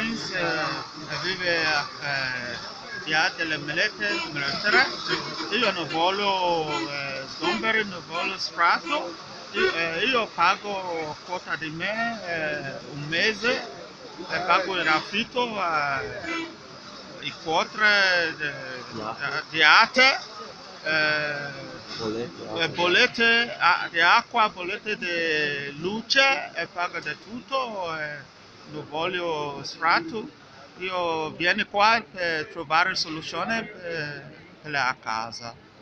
Prince vive via delle Melette, io non voglio sgomberi, non voglio sfratto, io pago quota di me un mese, pago il affitto, i quote di arte, bollette di acqua, bollette di luce e paga di tutto, non voglio sfratto. Io vieni qua per trovare soluzione per la casa.